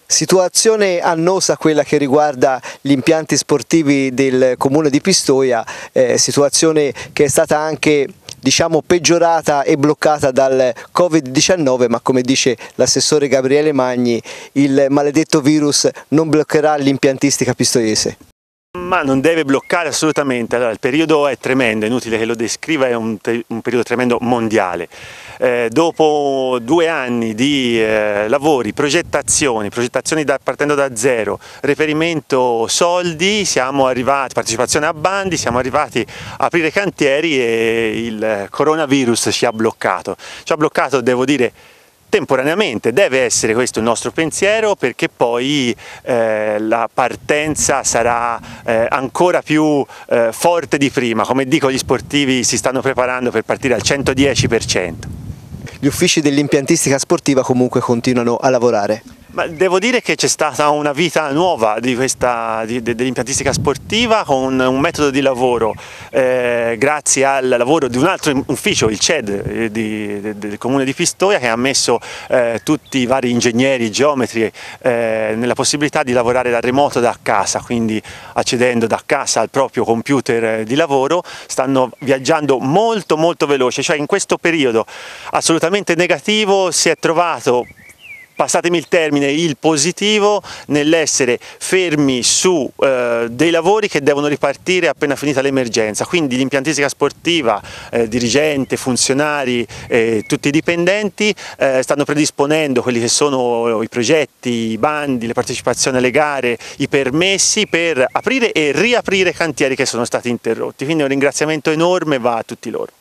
Situazione annosa quella che riguarda gli impianti sportivi del comune di Pistoia, situazione che è stata anche peggiorata e bloccata dal Covid-19, ma come dice l'assessore Gabriele Magni, il maledetto virus non bloccherà l'impiantistica pistoiese. Ma non deve bloccare assolutamente. Allora, il periodo è tremendo, è inutile che lo descriva, è un periodo tremendo mondiale. Dopo 2 anni di lavori, progettazioni partendo da zero, reperimento soldi, siamo arrivati, partecipazione a bandi, siamo arrivati a aprire cantieri e il coronavirus ci ha bloccato. Ci ha bloccato, devo dire, temporaneamente. Deve essere questo il nostro pensiero, perché poi la partenza sarà ancora più forte di prima. Come dico, gli sportivi si stanno preparando per partire al 110%. Gli uffici dell'impiantistica sportiva comunque continuano a lavorare. Ma devo dire che c'è stata una vita nuova dell'impiantistica sportiva, con un metodo di lavoro grazie al lavoro di un altro ufficio, il CED del comune di Pistoia, che ha messo tutti i vari ingegneri, geometri nella possibilità di lavorare da remoto, da casa, quindi accedendo da casa al proprio computer di lavoro. Stanno viaggiando molto veloce, cioè in questo periodo assolutamente negativo si è trovato, passatemi il termine, il positivo nell'essere fermi su dei lavori che devono ripartire appena finita l'emergenza. Quindi l'impiantistica sportiva, dirigente, funzionari, tutti i dipendenti stanno predisponendo quelli che sono i progetti, i bandi, le partecipazioni alle gare, i permessi per aprire e riaprire cantieri che sono stati interrotti. Quindi un ringraziamento enorme va a tutti loro.